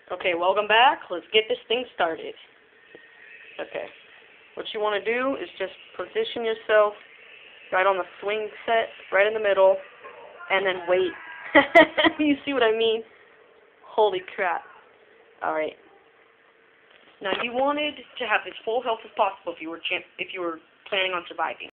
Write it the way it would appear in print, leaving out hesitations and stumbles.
Okay, welcome back. Let's get this thing started. Okay. What you want to do is just position yourself right on the swing set, right in the middle, and then wait. You see what I mean? Holy crap. Alright. Now you wanted to have as full health as possible if you were planning on surviving.